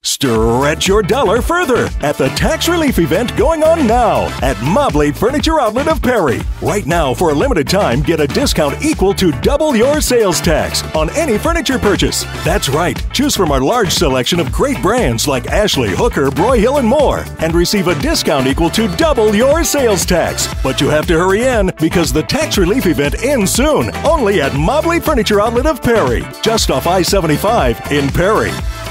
Stretch your dollar further at the tax relief event going on now at Mobley Furniture Outlet of Perry. Right now, for a limited time, get a discount equal to double your sales tax on any furniture purchase. That's right. Choose from our large selection of great brands like Ashley, Hooker, Broyhill, and more, and receive a discount equal to double your sales tax. But you have to hurry in because the tax relief event ends soon, only at Mobley Furniture Outlet of Perry, just off I-75 in Perry.